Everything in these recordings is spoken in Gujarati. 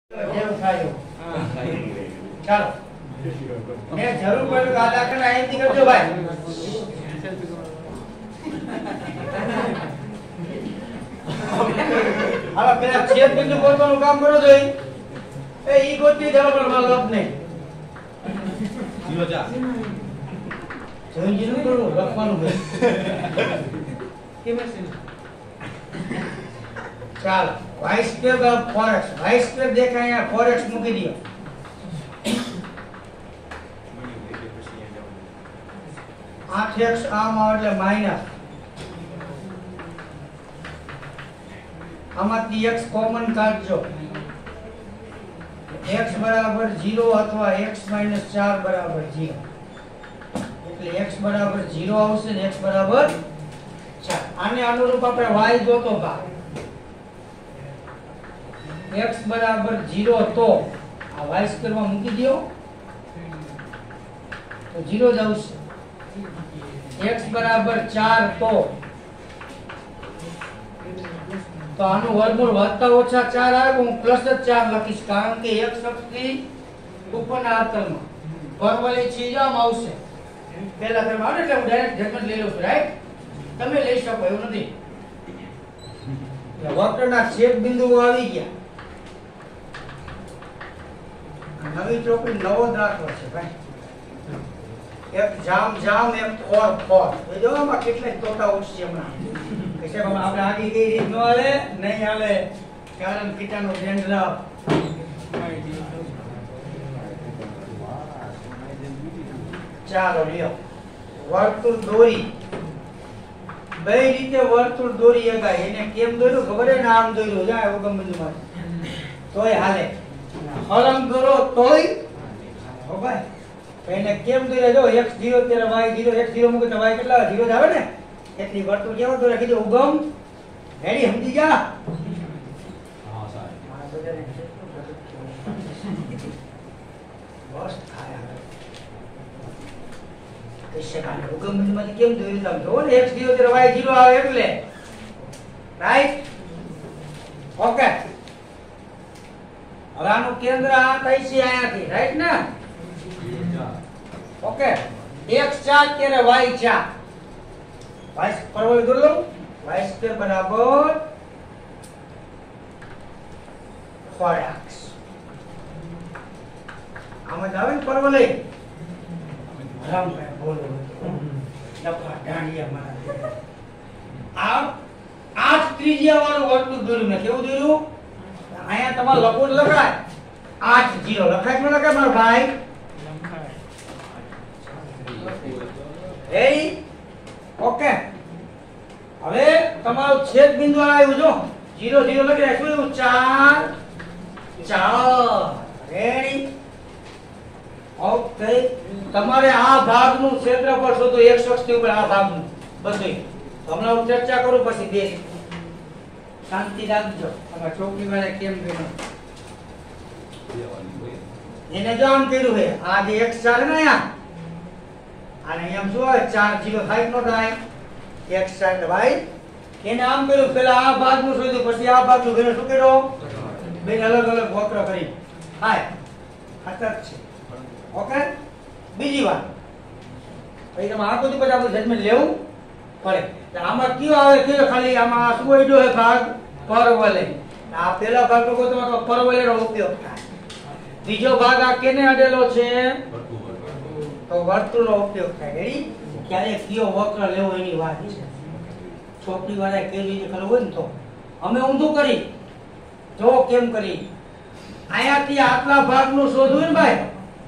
જેવું થાય ચાલો ને જરૂર પડે તો આ દાખલા અહીંથી કરજો ભાઈ હવે પેલા છેદ બિંદુ ગોતવાનું કામ કરો છો એ ઈ ગોતી દેવા પણ મારો લપ નહીં જીરો જા જોઈ જીરો કરો લખવાનું છે કેમ છે ચાલો y સ્ક્વેર બરાબર 4x y સ્ક્વેર દેખાય અહીંયા 4x મૂકી દો 8x આમ આવે એટલે માઈનસ આમાંથી x કોમન કાઢજો x બરાબર 0 અથવા x 4 બરાબર 0 એટલે x બરાબર 0 આવશે ને x બરાબર 4 આને અનુરૂપ આપણે y જોતો ભાગ x બરાબર 0 તો આ y સ્ક્વેર માં મૂકી દો તો 0 જ આવશે x બરાબર 4 તો આનું વર્ગમૂળ વધતા ઓછા 4 આવે હું પ્લસ જ 4 લખીશ કારણ કે x અક્ષની ઉપરના આંતરમાં પરવલય છીજામ આવશે પહેલા ક્રમ આવે એટલે હું ડાયરેક્ટ જજમેન્ટ લઈ લઉં છું રાઈટ તમે લઈ શકો એવું નથી વક્રના છેદ બિંદુઓ આવી ગયા નવી ચોકડી નવો દાખલો છે ભાઈ એક જામ જામ એક ફોર ફોર એ જો આમાં કેટલા તોતા ઉઠશે હમણાં કે આપણે આગળ કઈ રીત ન હાલે નહીં હાલે કારણ કીટાનો ડેન્ડ્રફ ચાલો લ્યો વર્તુળ દોરી બે રીતે વર્તુળ દોરી શકાય એને કેમ દોર્યું ખબર હે ને આમ દોર્યું જાય ઓગમ બિંદુમાં તોય હાલે હલંગ દોરો તોય હો ભાઈ એને કેમ દોર્યા જો x 0 ત્યારે y 0 x 0 મૂકે તો y કેટલા 0 જ આવે ને એટલી વર્તુળ કેવો દોરે કીધું ઉગમ રેડી સમજી જા હા સાહેબ બસ થાય હવે ઉગમ બિંદુમાંથી કેમ દોર્યું તમે જો ને x 0 ત્યારે y 0 આવે એટલે રાઈટ ઓકે હવે આનું કેન્દ્ર આ થાય છે અહીંયાથી રાઈટ ને ઓકે x 4 ત્યારે y 4 y પરવલય દોર લો y સ્ક્વેર બરાબર 4x આમાં આવે ને પરવલય રામ ભાઈ બોલો ડફા ડાંડિયા મારા આ ત્રિજ્યા વાળું વર્તુળ દોર્યું ને કેવું દોર્યું અહીંયા તમારે લખવું લખાય 8 0 લખાય કે ન લખાય મારો ભાઈ રેડી ઓકે હવે તમારું છેદ બિંદુ આવ્યું જો 0 0 લખી રાખ્યું 4 4 રેડી ઓકે તમારે આ ભાગનું ક્ષેત્રફળ શોધો x અક્ષની ઉપર આ ભાગનું બધું હમણાં હું ચર્ચા કરું પછી બે શાંતિ રાખજો તમારા ચોકડી વાળા કેમ કર્યું એને જો આમ કર્યું છે આ જે x 4 ને આ અને એમ શું આવે 4 0 થાય નો થાય x અને y એને આમ કર્યું પહેલા આ ભાગનું શોધ્યું પછી આ ભાગનું બેને શું કર્યો બે અલગ અલગ વક્ર કરી થાય ખાતર છે ઓકે બીજી વાત પછી તમે આ બધું પછી આપણે જજમેન્ટ લેવું પડે આમાં કયો આવે કયો ખાલી આમાં શું આઈડો છે ભાગ પરવલય આ પહેલા ભાગનો કોઈ તમારો પરવલયનો ઉપયોગ થાય બીજો ભાગ આ કેને અડેલો છે તો વર્તુળનો ઉપયોગ થાય રેડી ક્યારે કયો વક્ર લેવો એની વાત છે ચોકડી વાળા કેવી રીતે કરવું હોય ને તો અમે ઊંધું કરી જો કેમ કરી અહીંયાથી આટલા ભાગનું શોધવું ને ભાઈ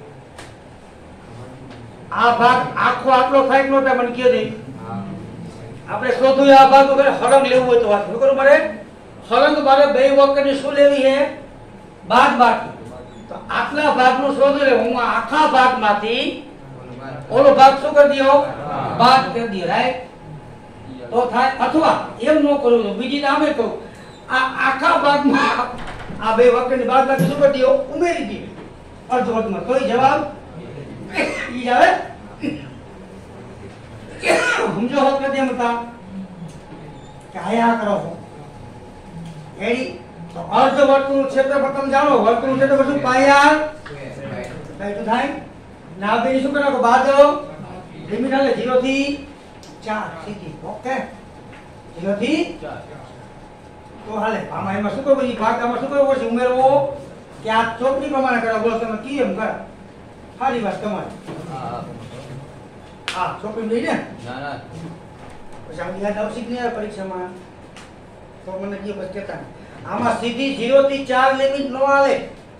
આ ભાગ આખો આટલો થાય નો થાય મને કયો દે આપણે શોધવું આ ભાગ વગર હળંગ લેવું હોય તો વાત શું કરું મારે હળંગ મારે બે વક્રની શું લેવી છે બાદબાકી તો આટલા ભાગનું શોધવું એટલે હું આખા ભાગમાંથી ઓલો ભાગ શું કરી દયો બાદ કરી દયો રાઈટ તો થાય અથવા એમ ન કરું તો બીજી નામે કહું આ આખા ભાગમાં આ બે વક્રની બાદબાકી શું કરી દયો ઉમેરી દયો અર્ધવર્ગમાં તોય જવાબ ઈ આવે સમજો હોત કેમ હતા કે આયા કરો રેડી તો અર્ધવર્તુળનું ક્ષેત્રફળ તમે જાણો, વર્તુળનું ક્ષેત્રફળ શું પાઈ r કઈ તો થાય ના બે શું કરો બાદો લિમિટ આલે 0 થી 4 સીધી. ઓકે 0 થી 4 તો હાલે આમાં એમાં શું કરવું, ભાગામાં શું કરવું પડશે, ઉમેરવો કે આ ચોકડી પ્રમાણે કરો. બોલો તમે કેમ કરો, સારી વાત તમારી. હા ચોકડી લઈ ને ના ના પછી આમ યાદ આવશે કે નહીં આવે પરીક્ષામાં, તો મને જે બસ કહેતા આમાં સીધી 0 થી 4 લિમિટ નો આવે.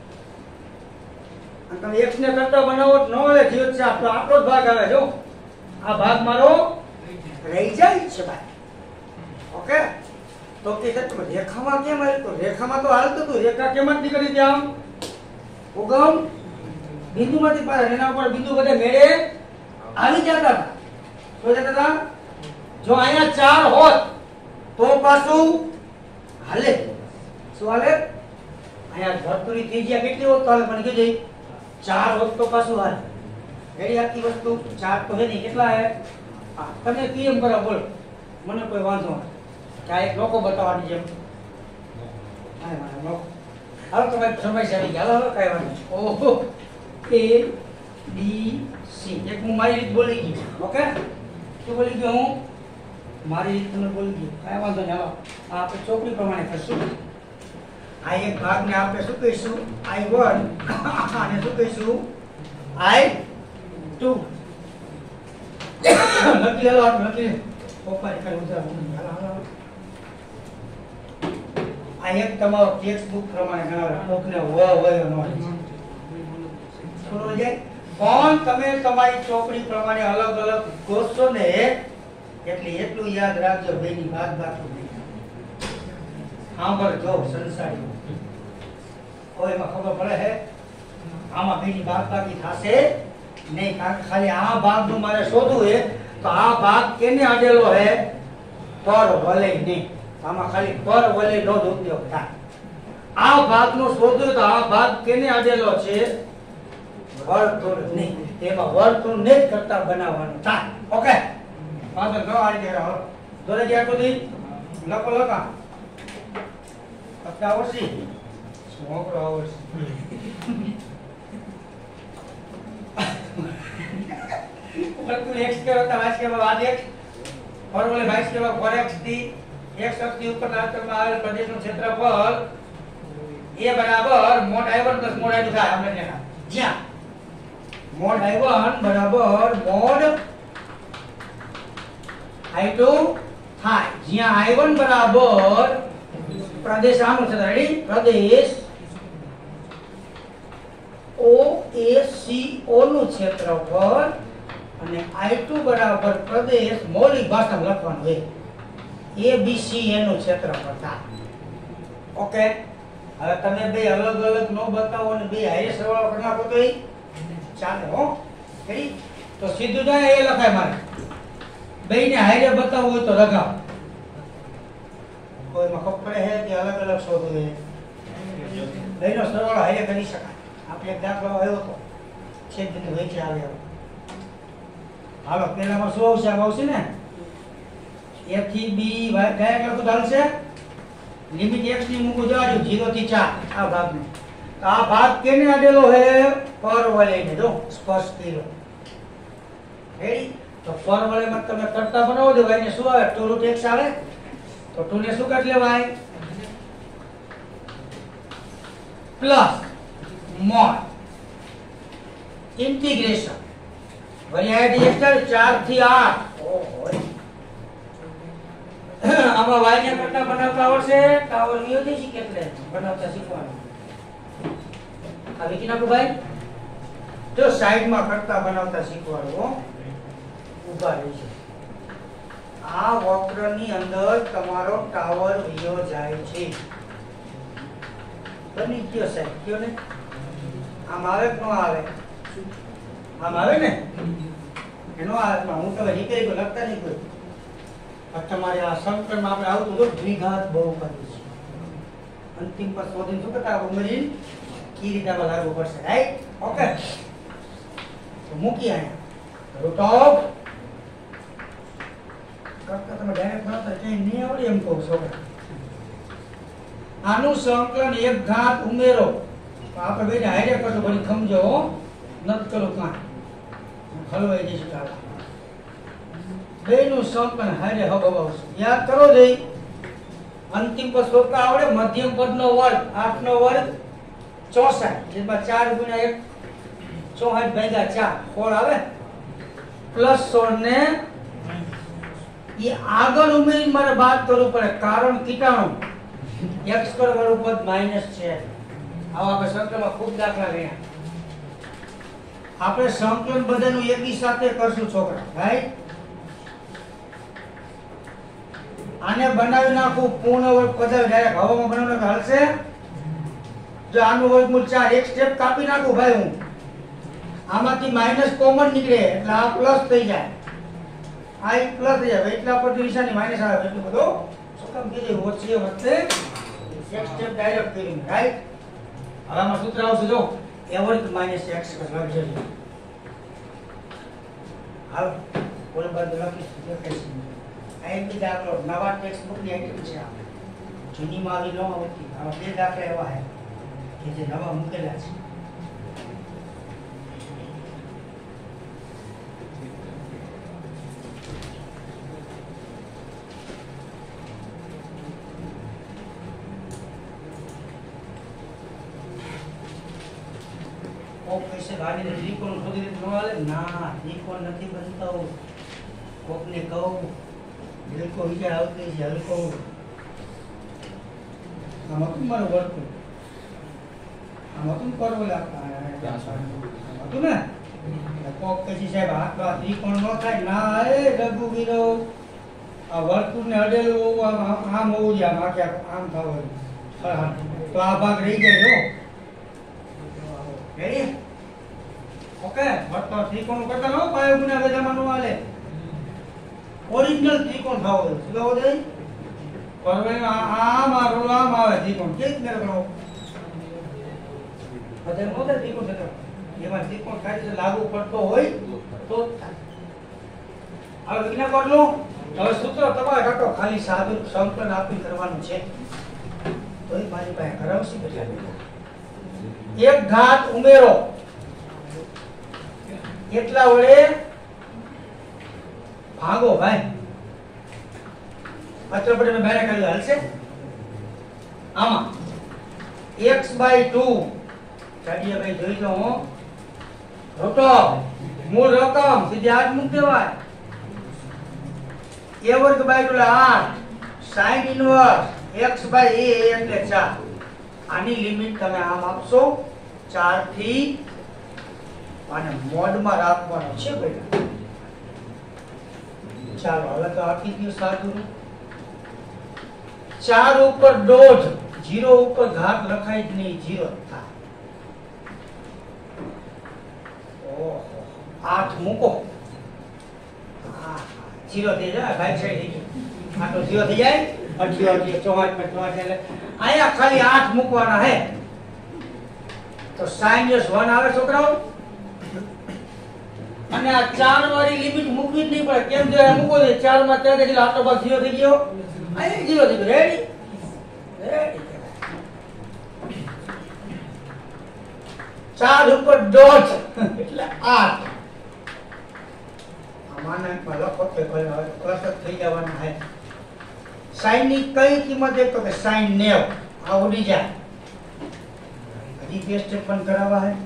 અને તમે x ને કરતા બનાવો તો નો આવે 0 થી 4, તો આપણો જ ભાગ આવે. જો આ ભાગ મારો રહી જાય છે ભાઈ. ઓકે તો કે તમે રેખામાં કેમ આવ્યું, તો રેખામાં તો હાલતું હતું, રેખા કેમ નીકળી ત્યાં ઉગમ બિંદુમાંથી પાર એના ઉપર બિંદુ બધે મેળે આવી જતા હતા. તો જતા હતા જો અહીંયા 4 હોત તો પાછું હાલે. શું હાલે, અહીંયા વર્તુળી ત્રિજ્યા કેટલી હોત તો હાલે, પણ કીધું 4 હોત તો પાછું હાલે. એડી આખી વસ્તુ 4 તો હે નહીં, કેટલા હે હા તમે કેમ કરો બોલો, મને કોઈ વાંધો નથી. આ એક લોકો બતાવવાની જેમ હા મારા લોકો હાલો તમે સમય આવી ગયા. હાલો કઈ વાત નહીં. ઓહો A B C એક હું મારી રીત બોલી ગઈ. ઓકે શું બોલી ગયો હું, મારી રીત તમે બોલી ગઈ, કઈ વાંધો નહીં. હાલો આ આપણે ચોકડી પ્રમાણે કરશું. આ એક ભાગને આપણે શું કહીશું I1 અને શું કહીશું I2. લખી લો આપણે લખી પપ્પા કઈ ઉધાર હાલો આ એક તમારો ટેક્સ્ટ બુક પ્રમાણે ગણાવે, કોકને હોય નો થોડો જાય પણ તમે તમારી ચોકડી પ્રમાણે અલગ અલગ ગોઠવો ને એટલે એટલું યાદ રાખજો બેની વાત બાકી નહીં. સાંભળજો સંસારી કોઈ એમાં ખબર પડે છે આમાં બેની વાત બાકી થશે નહીં, કારણ કે ખાલી આ ભાગનું મારે શોધવું છે તો આ ભાગ કેને અડેલો છે, પર વલય નહીં. આમાં ખાલી પર વલય નો જ ઉપયોગ થાય. આ ભાગનો શોધવું તો આ ભાગ કેને અડેલો છે, વર્તુળ નહીં. તેમાં વર્તુળ ને જ કરતા બનાવવાનું થાય. ઓકે વાંધો ન આ રીતે રહો દોરે ગયા સુધી લખો લખા પત્તા આવશે છોકરો આવશે વર્તુળ x કેવો તો y કેવો આ x ફોર્મ્યુલા 22 કેવો 4x થી x અક્ષની ઉપર નાતરમાં આવેલ પ્રદેશનું ક્ષેત્રફળ a બરાબર મોડ I1 મોડ I2 થાય. આપણે દેખા જ્યાં મોડ I1 બરાબર મોડ I2 થાય, જ્યાં I1 બરાબર પ્રદેશ આનું છે રેડી પ્રદેશ OACO નું ક્ષેત્રફળ અને I2 બરાબર પ્રદેશ મૌલિક ભાષામાં લખવાનું છે ABCA નું ક્ષેત્રફળ થાય. ઓકે હવે તમે બે અલગ અલગ નો બતાવો અને બે હારે સરવાળો કરી નાખો તો ચાલે હો. રેડી તો સીધું જાય એ લખાય મારે બેને હારે બતાવવું હોય તો લગાવ. કોઈમાં ખબર પડે છે કે અલગ અલગ શોધવું છે, બેનો સરવાળો હારે કરી શકાય. આપણે એક દાખલો આવ્યો તો છેદ બિંદુ વચ્ચે આવ્યો. હાલો પહેલામાં શું આવશે, આમ આવશે ને a થી b કયા લખું ચાલશે, લિમિટ x ની મૂકું જાજો 0 થી 4 આ ભાગને. તો આ ભાગ કેને અડેલો છે, પરવલયને. જો સ્પર્શ કર્યો રેડી તો પરવલયમાં તમે કરતા બનાવો દો ભાઈને શું આવે 2√x આવે તો 2 ને શું કરી લેવાય પ્લસ મોડ ઇન્ટિગ્રેશન વળી dx 4 થી 8. ઓહો આમાં y ને કરતા બનાવતા આવડશે, ટાવર નિયોજિત છે કેટલે બનાવતા શીખવાનું. આ વિકી નાખો ભાઈ, જો સાઈડમાં કરતા બનાવતા શીખવાનું હો ઉભા રહી છે. આ વક્રની અંદર તમારો ટાવર વિયો જાય છે. બની ગયો સાહેબ કયો ને, આમ આવે કે ન આવે, આમ આવે ને એનો આવે. હું તો રીપેરી તો લખતા નહીં કોઈ. તમારે આ સમીકરણમાં આપણે આવતું તો દ્વિઘાત બહુપદી છે, અંતિમ પર શોધીને શું કરતા ઉમેરીને કી રીતે લાગુ પડશે. રાઈટ ઓકે તો મૂકી અહીંયા રૂટ ઓફ કરતા તમે ડાયરેક્ટ બનાવતા કઈ નહીં આવડે એમ કહું છોકરા. આનું સંકલન એક ઘાત ઉમેરો આપણે બેને હારે કરજો બધી સમજો હો નત કરો કાં હલવાઈ જશે ચાલો બેનું સંકલન હારે હવાવશું યાદ કરો જઈ અંતિમ પદ શોધતા આવડે મધ્યમ પદનો વર્ગ 8 નો વર્ગ 64 જેમાં 4 ગુણ્યા 1 64 ભાગ્યા 4 કોણ આવે પ્લસ 16 ને ये આગળ ઉમેરી મારે બાદ કરવું પડે કારણ કીટાણુ x સ્ક્વેર વાળું પદ માઈનસ છે આવા આપણે સંકલનમાં ખૂબ દાખલા ગયા આપણે સંકલન બધાનું એકી સાથે કરશું છોકરા રાઈટ આને બનાવી નાખું પૂર્ણ વર્ગ પદ ડાયરેક્ટ હવામાં બનાવવાનો તો હાલશે જો આનું વર્ગમૂળ 4 એક સ્ટેપ કાપી નાખું ભાઈ હું આમાંથી માઈનસ કોમન નીકળે એટલે આ પ્લસ થઈ જાય આ એક પ્લસ થઈ જાય એટલા પરથી નિશાની માઈનસ આવે એટલું બધું સકમ કીધું ઓછી વચ્ચે એક સ્ટેપ ડાયરેક્ટ કરી રાઈટ હવે આમાં સૂત્ર આવશે જો a વર્ગ માઈનસ x લખી જજો હાલ બોલ બાદ લખી દેખાય આ એક દાખલો નવા ટેક્સ્ટ બુક ની આઈટમ છે આ જૂની માં આવી ન આવતી આવા બે દાખલા એવા છે કે જે નવા મૂકેલા છે कैसे गाड़ी ने त्रिकोण खोदी न वाले ना त्रिकोण નથી બનતો કોકને કહું બિલકુલ વિચાર આવતો છે હલકો આમાં તું મારો વર્ક આમાં તું કરો લાગતા તું ને કોક કશી સાહેબ હાથ બા ત્રિકોણ ન થાય ના એ રઘુવીરો આ વર્તુળ ને અડેલું આમ હોવું જોઈએ આમ આખે આમ થવું તો આ ભાગ રહી જાય જો રેડી ओके वर्त त्रिकोण करता नो पायो गुना बेजामा नो वाले ओरिजिनल त्रिकोण थाओ सुलो दे परवे आ मारो आ मावे त्रिकोण केत मेरे करो बदे मोदे त्रिकोण से एमा त्रिकोण खाली से लागू पड़तो होय तो હવે વિના कर लो હવે સૂત્ર તમારે કાટો ખાલી સાદું સંકલન આપી કરવાનું છે તોય મારી પાસે કરાવશી બેટા એક ઘાત ઉમેરો એટલા વડે ભાગો ભાઈ અચળ પડે મેં બહાર કાઢ્યું હાલશે આમાં x/2 ચાડીએ ભાઈ જોઈ લો હું રોટો મૂળ રકમ સીધી આજ મૂક દેવાય a વર્ગ બાય 2 8 sin ઇન્વર્સ x/a એટલે 4 આની લિમિટ તમે આમ આપશો 4 થી અને મોડમાં રાખવાનો છે બેટા ચાલો હવે તો આખી ગયું સાદું 4 ઉપર દોઢ 0 ઉપર ઘાત લખાય જ નહીં 0 થાય ઓહો 8 મૂકો 0 થઈ જાય ભાઈ સાઈડ આ તો 0 થઈ જાય 88 84 એટલે આયા ખાલી 8 મૂકવાના હે તો sin -1 આવે છોકરાઓ અને આ 4 વાળી લિમિટ મૂકવી જ નહીં પડે કેમ જો મૂકો છે 4 માં 3 એટલે આટલો ભાગ 0 થઈ ગયો આ 0 થઈ ગયો રેડી રેડી 4 ઉપર ડોટ એટલે 8 આમાંના લખો કે ભાઈ હવે પ્લસ થઈ જવાના છે sin ની કઈ કિંમત એક તો કે sin 90 આ ઉડી જાય હજી બે સ્ટેપ પણ કરાવવા છે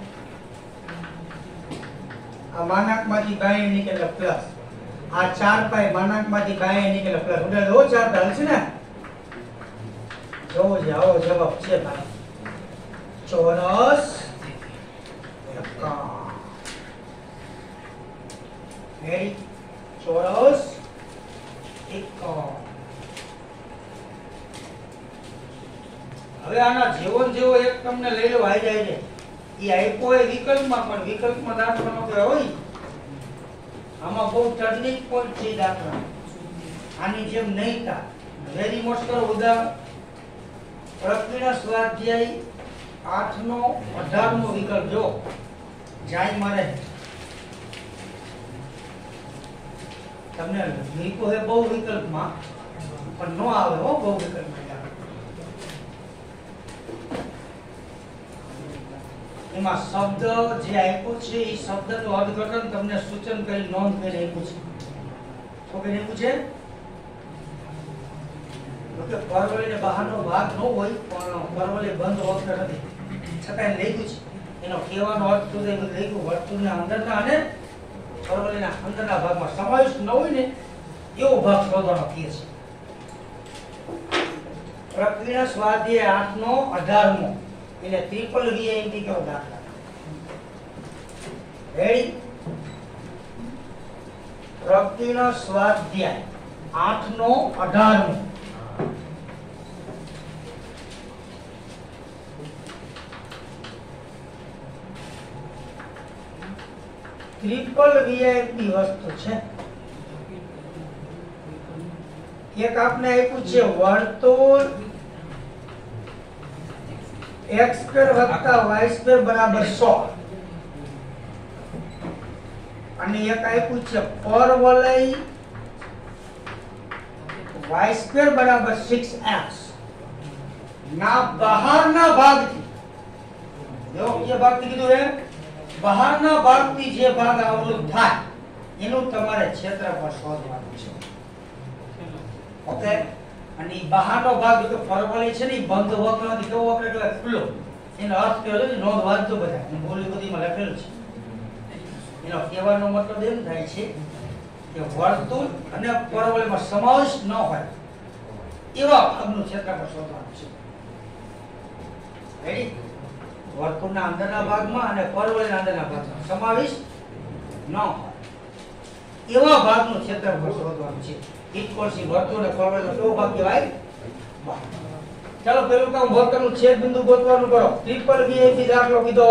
આ માનાકમાંથી બાય નીકળે પ્લસ આ 4 પાય માનાકમાંથી બાય નીકળે પ્લસ ઉડે લો 4 તો હલશે ને જો જાઓ જવાબ છે ભાઈ ચોરસ એકા રેડી ચોરસ એકા હવે આના જેવો જેવો એક તમને લઈ લો આવી જાય છે ઈ આઈપો એ વિકલ્પમાં પણ વિકલ્પમાં દાખલાનો કે હોય આમાં બહુ ટર્નિંગ પોઈન્ટ છે દાખલા આની જેમ નહીં તા વેરી મોસ્ટ કરો ઉદાહરણ પ્રક્રિયા સ્વાધ્યાય 8 નો 18 નો વિકલ્પ જો જાય મારે તમને લીકો હે બહુ વિકલ્પમાં પણ નો આવે હો બહુ વિકલ્પમાં એમાં શબ્દ જે આપ્યું છે એ શબ્દનું અર્થઘટન તમને સૂચન કરી નોંધ કરી આપ્યું છે. શું કરી આપ્યું છે? કે પરવળીને બહારનો ભાગ ન હોય પણ પરવળી બંધ વક્ર નથી છતાં લખ્યું છે. એનો કહેવાનો અર્થ તો એ લખ્યું વર્તુળના અંદરના અને પરવળીના અંદરના ભાગમાં સમાવિષ્ટ ન હોય ને એવો ભાગ શોધવાનો કહે છે. પ્રક્રિયા સ્વાધ્યાય 8 નો 18મો એને ટ્રિપલ વીઆઈપી કરો દાખલા. રેડી? પ્રક્રિયા સ્વાધ્યાય 8 નો 18મો ટ્રિપલ વીઆઈપી વસ્તુ છે. એક આપને આપ્યું છે વર્તુળ x² + y² બરાબર 100 અને એક આપ્યું છે પરવલય y² બરાબર 6x ના બહારના ભાગથી જો કે ભાગથી કીધું હે બહારના ભાગથી જે ભાગ આવૃત થાય એનું તમારે ક્ષેત્રફળ શોધવાનું છે. ઓકે? અને ઈ બહારનો ભાગ જો પરવલય છે ને ઈ બંધ વક્ર નથી. કેવો વક્ર એટલે ખુલ્લો. એનો અર્થ કયો છે નોંધ વાંચજો બધા. અને બોલી બધીમાં લખેલું છે. એનો કહેવાનો મતલબ એમ થાય છે કે વર્તુળ અને પરવલયમાં સમાવેશ ન હોય એવા ભાગનું ક્ષેત્રફળ શોધવાનું છે. રેડી? વર્તુળના અંદરના ભાગમાં અને પરવળયના અંદરના ભાગમાં સમાવેશ ન હોય એવા ભાગનું ક્ષેત્રફળ શોધવાનું છે. ઇક્વલસી વર્તુળ અને પરવળયનો કયો ભાગ કહેવાય? ચાલો પેલું કામ વર્તુળનું છેદ બિંદુ ગોતવાનું કરો. ટ્રિપલ વીઆઈપી દાખલો કીધો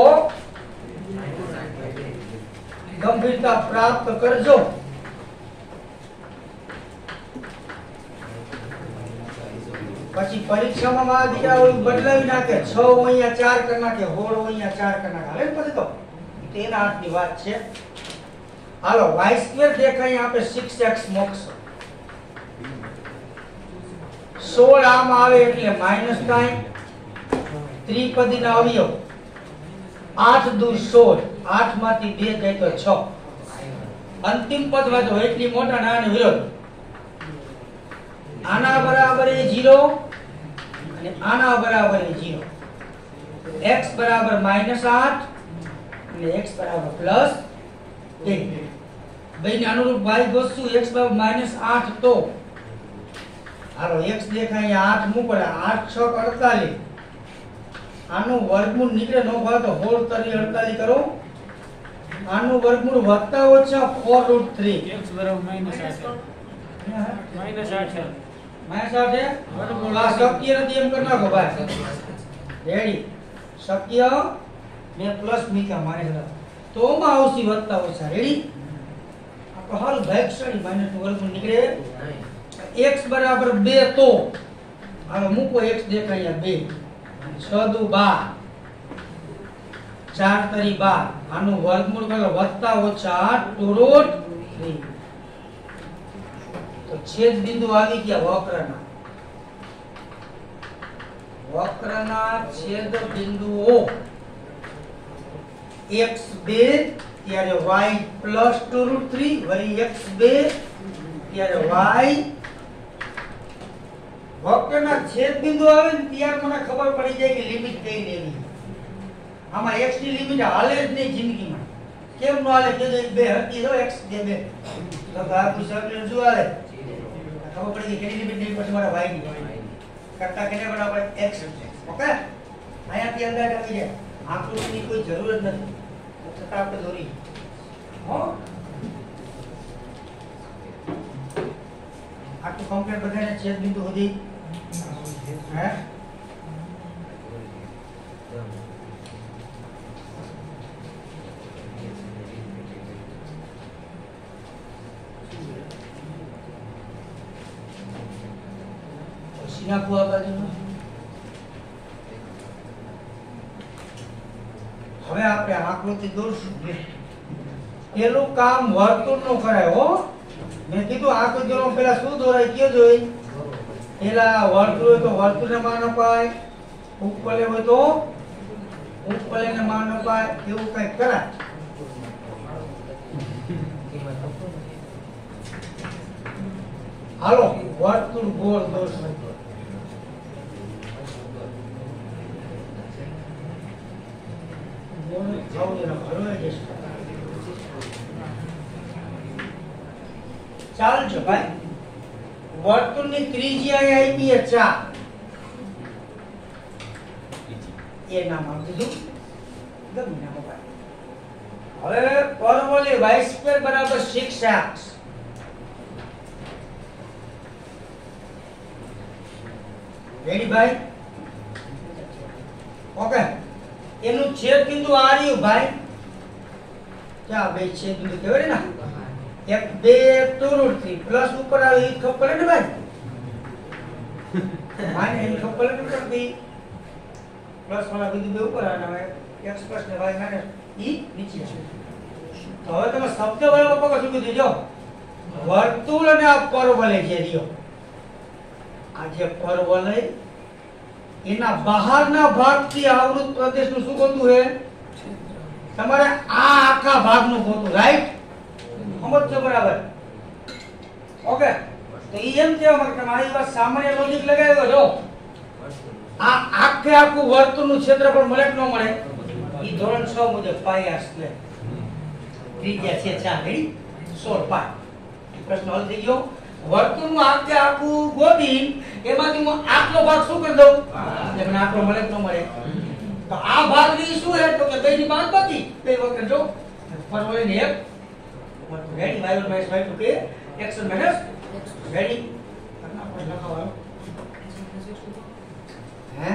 ગંભીરતા પ્રાપ્ત કરજો. પછી પરીક્ષામાં દીકરા ઓલું બદલાવી નાખે 6 અહીંયા 4 કરી નાખે 16 અહીંયા 4 કરી નાખે. હાલે પછી તો તેના હાથની વાત છે. હાલો y² દેખાય આપે 6x મોકશો. 16 આમ આવે એટલે માઈનસ થાય. ત્રિપદીના અવયવ 8 દુ 16 8 માંથી 2 જાય તો 6. અંતિમ પદ વાંચો એટલી મોટા નાના વિરોધ. આના બરાબર એ 0 અને આના બરાબર એ 0. x બરાબર -8 અને x બરાબર +1. બેને અનુરૂપ y ગોતશું. x બરાબર -8 તો હાલો x દેખાય 8 મૂકો 8 6 48. આનું વર્ગમૂળ નીકળે નો ભાવે તો 16 તરી 48 કરો. આનું વર્ગમૂળ વત્તા ઓછા 4√3 x બરાબર -8 -8 છે વર્ગમૂળ આ શક્ય નથી એમ કરી નાખો ભાઈ. રેડી? શક્ય ને પ્લસ મીકા માઈનસ તો માં આવશે વત્તા ઓછા. રેડી? આ તો હાલ ભાગશાળી માઈનસ નું વર્ગમૂળ નીકળે. x બરાબર 2 તો હાલો મૂકો x દેખાય 2 6 દુ 12 4 તરી 12. આનું વર્ગમૂળ કરો વત્તા ઓછા 2√3. તો છેદ બિંદુ આવી ગયા વક્રના છેદ બિંદુઓ x2 ત્યારે y +2√3 વળી x2 ત્યારે y. વક્રના છેદ બિંદુ આવે ને ત્યારે મને ખબર પડી જાય કે લિમિટ કઈ લેવી. આમાં x ની લિમિટ હાલે જ નહીં જિંદગીમાં. કેમ ન હાલે કે 2 હરકી દો x 2 તો આ પુસ્તક જો હાલે ખબર પડી કે કેટલી લિમિટ નહીં પછી મારા y ની કરતા કેને બરાબર x. ઓકે? અહીંયાથી અંદાજ આવી જાય. આકૃતિની કોઈ જરૂર જ નથી છતાં આપણે દોરી હો. આટલું કમ્પ્લીટ બધાને છેદ બિંદુ સુધી હે સીના કુવા બાજુનો. હવે આપણે આકૃતિ દોરશું. પેલું કામ વર્તુળનું કરાય હો. મેં કીધું આકૃતિનો પેલા શું દોરાય કયો જોઈ? પેલા વર્તુળ હોય તો વર્તુળને માન અપાય. ઉપવલય હોય તો ઉપર લઈને માન અપાય એવું કંઈક કરાય. હાલો વર્તુળ ગોળ દોરશું. ગોળ ખાવું એનો હરવાઈ જશે. ચાલજો ભાઈ. વર્તુળની ત્રિજ્યા આપી છે 4. એ નામ આપી દીધું. ગમે નામ અપાય. હવે પરવલય y² બરાબર 6x. રેડી ભાઈ? ઓકે. એનું છેદ બિંદુ આ રહ્યું ભાઈ. ક્યાં બે છેદ બિંદુ કહેવાય ને? 1 2 ત્રુટથી પ્લસ ઉપર આવી ખબર પડે ને ભાઈ? માને એની ખબર પડે ને પડતી. પ્લસ વાળા બિંદુ બે ઉપર અને હવે x પ્લસ ને y માઈનસ ઈ નીચે છે. તો હવે તમે શબ્દ વાળો પકડો શું કીધું જો? વર્તુળ અને આ પરવલય જે રહ્યો. આ જે પરવલય એના બહારના ભાગથી આવૃત પ્રદેશનું શું ગોતવું છે? તમારે આ આખા ભાગનું ગોતવું, રાઈટ? સમજજો બરાબર? ઓકે. તો ઈ એમ કહેવા માંગે તમે આ વાત સામાન્ય લોજિક લગાવ્યો જો. આ આખે આખું વર્તુળનું ક્ષેત્રફળ મળે કે ન મળે? ઈ ધોરણ 6 મુજબ પાઈ r સ્ક્વેર. ત્રિજ્યા છે 4 રેડી? 16 પાઈ. પ્રશ્ન હલ થઈ ગયો. વર્તુળનું આખે આખું ગોતી એમાંથી હું આટલો ભાગ શું કરી દઉં? એટલે મને આટલો મળે કે ન મળે? તો આ ભાગની શું છે? તો કે બેની બાદ બાકી બે વખત જો પરવલયને એક રેડી y1 y2 કે x1 રેડી કરના પર લખાવો હે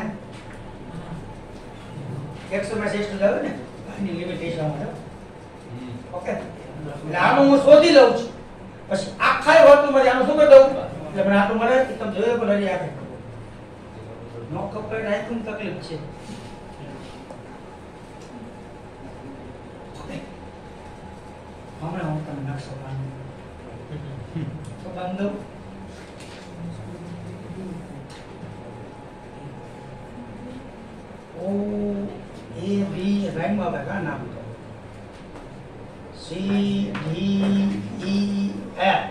x1 x2 આવે ને આની લિમિટેશન આવે. ઓકે. એટલે આનું હું શોધી લઉં છું. પછી આખા વર્તુળમાં આનું શું કરી દઉં? એટલે મને આટલું મળે કે તમે જોયો પણ હરી આપે નો કપડે રાખું તકલીફ છે. હમણાં હું તમને નકશો બાંધું તો બાંધું. O A B રાઈમમાં આવે કા નામ તો C D E F.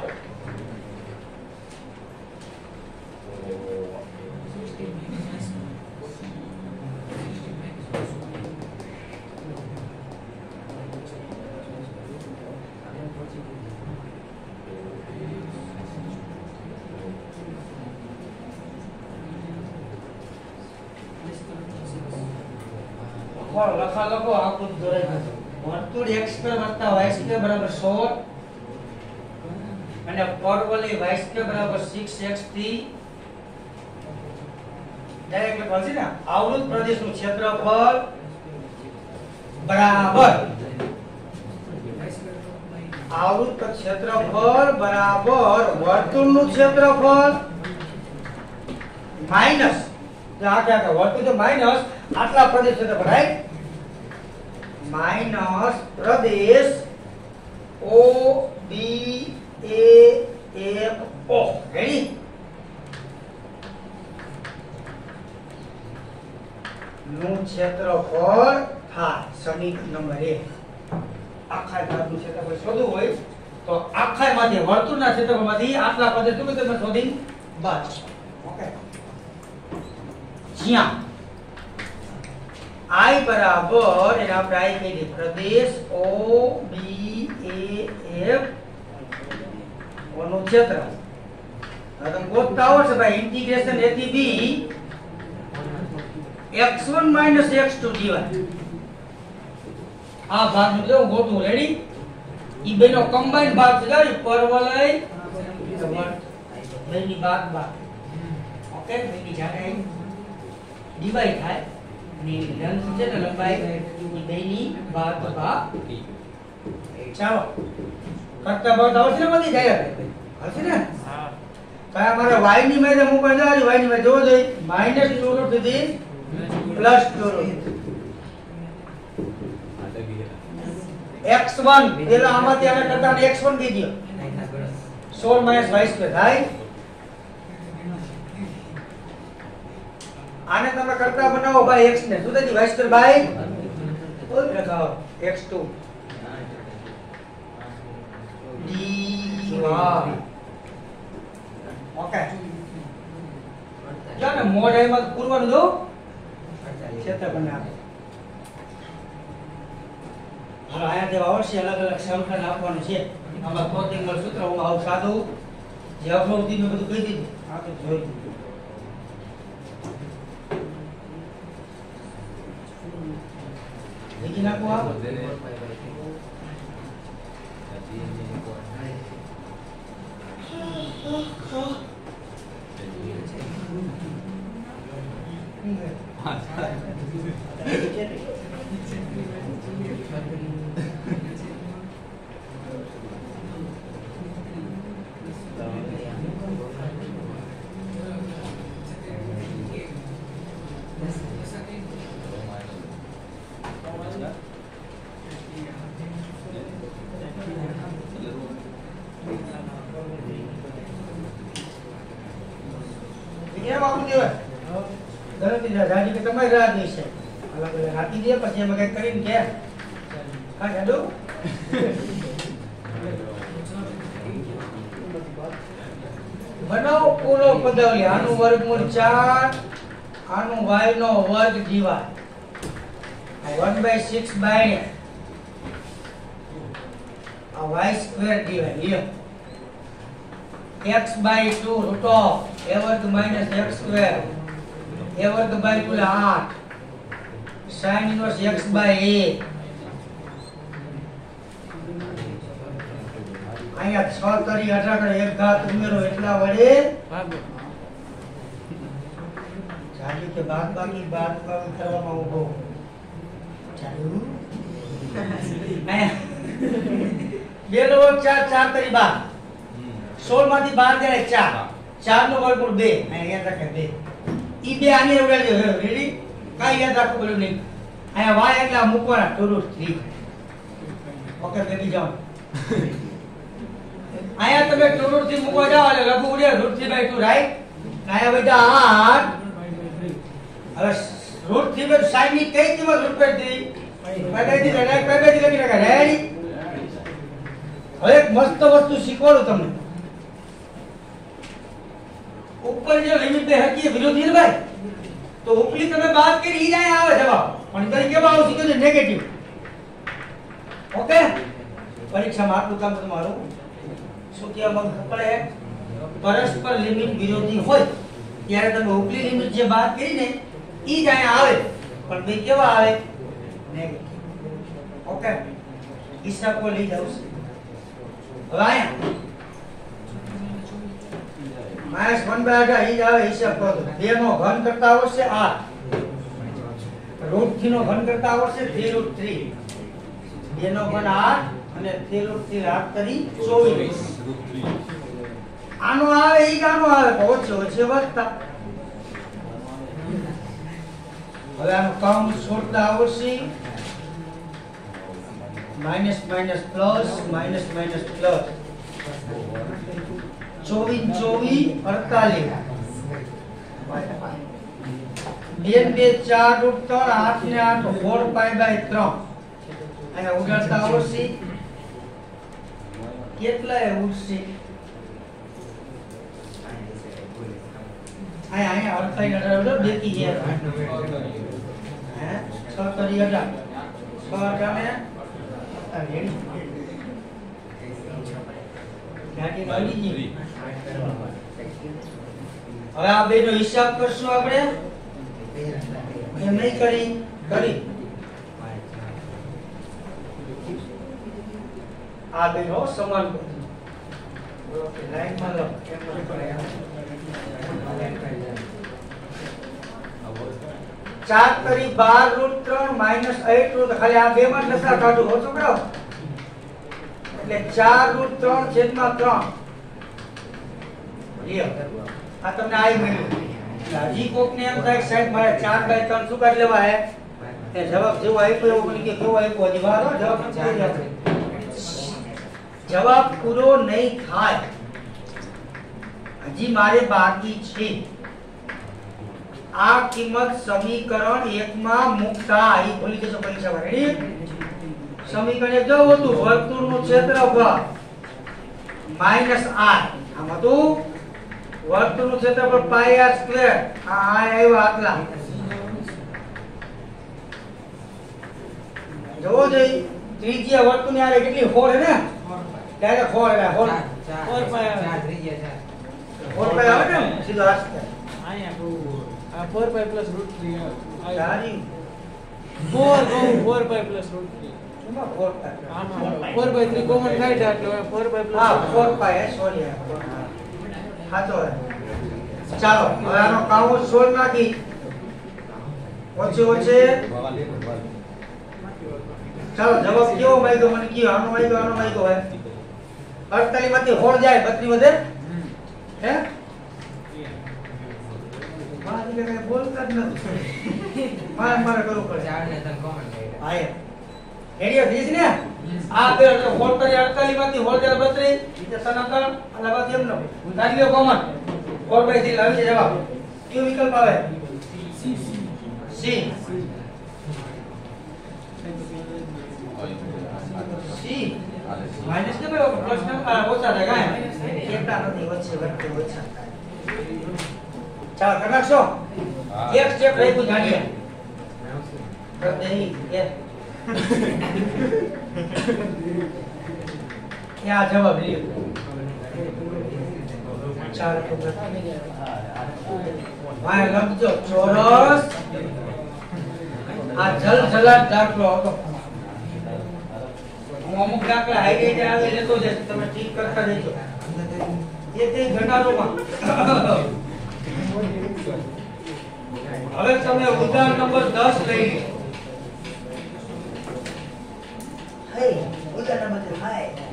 લખા લખો આકૃતિ દોરાઈ જશે. વર્તુળ x² + y² બરાબર 16 અને પરવલય y² બરાબર 6x થી ડાયરેક્ટ લખવાનું છે ને આવૃત પ્રદેશનું ક્ષેત્રફળ બરાબર આવૃત ક્ષેત્રફળ બરાબર વર્તુળનું ક્ષેત્રફળ માઈનસ આખા વર્તુળ તો માઈનસ આટલા પ્રદેશ ક્ષેત્રફળ રાઈટ માઈનસ પ્રદેશ O B A F O રેડી નું ક્ષેત્રફળ થાય. સમીકરણ નંબર 1 આખા ભાગનું ક્ષેત્રફળ શોધવું હોય તો આખામાંથી વર્તુળના ક્ષેત્રફળમાંથી આટલા પ્રદેશ શું તમે શોધી બાદ. ઓકે. જ્યાં I બરાબર એને આપણે I કહી દઈએ પ્રદેશ O B A F નું ક્ષેત્ર. હવે તમે ગોતતા આવડશે ભાઈ ઇન્ટિગ્રેશન A થી B x1 - x2 dy આ ભાગનું જો ગોતવું રેડી. ઈ બેનો કમ્બાઈન્ડ ભાગ છે ગાડી પરવલય બેની બાદ બાદ. ઓકે. બેની જાડે ડિવાઈડ થાય અને લેન્થ છે ને લંબાઈ ઈ બેની બાદ બાદ. ચાલો કરતા બાદ આવશે ને બધી જાય હશે ને? હા. કયા મારે y ની મેરે મૂકવા જાય y ની મેરે જોવો જોઈએ -2 સુધી +2 x1 પેલા આમાંથી આને કરતા x1 કીધો 16 - y² થાય. આને તમે કરતા બનાવો ભાઈ x ને શું થઈ y² by x2 dy okay જો ને મોઢામાં પૂરવાનું દો ક્ષેત્રફળ આપે હાલો આયા જેવા અવશ્ય અલગ અલગ સંખ્યા આપવાનું છે આમાં કોટિંગલ સૂત્ર હું આવું સાદું જે અવરોધી મેં બધું કહી દીધું આ તો જોઈ દીધું લીખી નાખો આ રાજી કે તમારી રાહ જોઈશે અલગ અલગ રાખી દે પછી એમાં કઈ કરીને કે હા જાદુ બનાવો પૂરો પદાવલી આનું વર્ગમૂળ 4 આનું y નો વર્ગ જીવા 1/6 બાય આ y સ્ક્વેર જીવા લ્યો x by 2 root of a वर्ग minus x square a वर्ग by 2 8 sin inverse x by a અહીંયા 6 તરી 18 એક ઘાત ઉમેરો એટલા વડે ચાલુ કે બાદ બાકી કરવામાં ઉભો ચાલુ બે નો 4 4 તરી 12 16 માંથી 12 જાય 4 નો વર્ગમૂળ 2 અહીંયા યાદ રાખે 2 ઈ બે આને ઉડાડજો રેડી કાઈ યાદ રાખો બોલો નહીં અહીંયા y એટલે મૂકવાના 2√3 ઓકે બેબી જાઓ અહીંયા તમે 2√3 મૂકવા જાવ એટલે લઘુ ઉડે √3/2 રાઈટ અહીંયા બેટા 8 હવે √3 પર sin ની કઈ કિંમત √3 કઈ દી લખી નાખા રેડી હવે એક મસ્ત વસ્તુ શીખવાડું તમને ऊपर जो लिमिट दे हकी विरोधी है भाई तो उपली તમે બાદ કરી ઈ જાય આવે જવાબ પણ તરી કેવા આવશે કે નેગેટિવ ઓકે પરીક્ષામાં આટલું કામ તમારું શું કે મગ પડે પરસ્પર લિમિટ વિરોધી હોય ત્યારે તમે ઉપલી લિમિટ જે બાદ કરીને ઈ જાય આવે પણ બે કેવા આવે નેગેટિવ ઓકે હિસાબ કો લઈ જાવ હવે આયા माइनस 1/8 ही जावे हिसाब करो 2 नो घन करता आवश्य 8 √3 નો ઘન કરતા આવશ્ય 3√3 2 નો ઘન 8 અને 3√3 8 તરી 24 આનો આવે ઈ આનો આવે ઓછો ઓછો વધતા હવે આનો કાઉન્ટ છોડતા આવશ્ય minus minus plus minus minus plus 24 48 2 4 √3 8 ને 8 4π/3 અને ઉડાડતા આવશે કેટલા એ ઉડશે આયા 48 18 દેખી છે હે 6 તરી 18 6 18 રેડી ગાડી વાળી જી હવે આ બેનો હિસાબ કરશું આપણે એમ નહીં કરી આ બેનો સમાન ઓકે લાઈન માં લો કેમ કરે 4 તરી 12 √3 -8 ખાલી આ બે માં લસા કાઢો હો છોકરાઓ એટલે 4√3/3 લ્યો આ તમને આઈ મળ્યું હજી કોક ને એમ થાય સાહેબ મારે 4/3 શું કાઢી લેવા હે એ જવાબ જેવો આપ્યો એવો મને કે કેવો આપ્યો હજી વારો જવાબ પૂરો નહીં થાય હજી મારે બાકી છે આ કિંમત સમીકરણ 1 માં મૂકતા ઈ ભૂલી જશો પરીક્ષામાં. રેડી? સમીકરણ 1 જો હતું વર્તુળનું ક્ષેત્રફળ -r. આમ હતું વર્તુળનું ક્ષેત્રફળ πr². આ આવ્યા આટલા. જોવો જોઈ ત્રિજ્યા વર્તુળની આરે કેટલી 4 હે ને? ડાયરેક્ટ 4 એટલે 4 ત્રિજ્યા 4 પાઈ આવે ને સીધો r². અહીંયા 4 પાઈ પ્લસ √3 સારી 4 પાઈ પ્લસ √3 એમાં 4 પાઈ આમાં 4 પાઈ 3 કોમન થાય એટલે 4 પાઈ પ્લસ હા 4 પાઈ સોરી હા તો ચાલો હવે આનો કાઉન્ટ 16 નાખી ઓછે ઓછે ચાલો જવાબ કેવો માંગ્યો મને કયો આનો માંગ્યો હે 48 માંથી 4 જાય 32 વધે હે મારી કે બોલતા જ નથી મારે કરવું પડે 4 ને 3 કોમન હા રેડિયો દીસ ને આ બે એટલે 4 કરી 48 માંથી 4 જાય 32 રીતે સનાતન અને બાકી એમનો ઉધારીઓ કોમન 4/3 લાવી જવાબ કયો વિકલ્પ આવે સી સી માઈનસ કે ભાઈ પ્લસ ને ઓછા થાય કાય કેટલા નથી વચ્ચે ઓછા ચાલો કરી નાખશો એક સ્ટેપ રહી જાણીએ क्या जवाब लियो चार वाय लखजो ચોરસ આ જલજલાટ દાખલો હતો હું અમુક દાખલા હાઈલાઈટ આવે લેતો છે તમે ઠીક કરતા રહેજો એ તે ઘટાડોમાં હવે તમે ઉદાહરણ નંબર 10 લઈ લો હે ઉદાહરણ નંબર 10